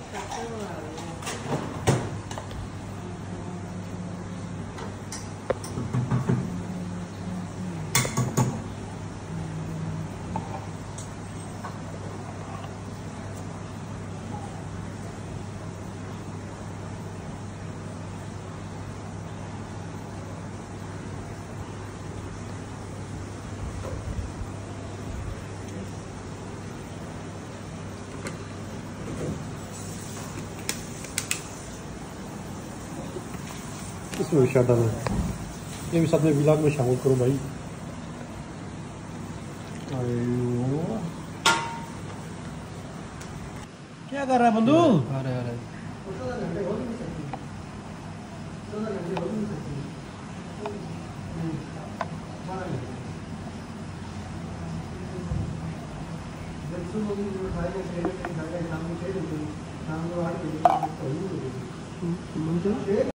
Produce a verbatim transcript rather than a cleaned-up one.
इसमें भी शादा में ये भी साथ में व्लॉग में शामिल करो भाई। क्या कर रहा है बंधु? अरे अरे मुझे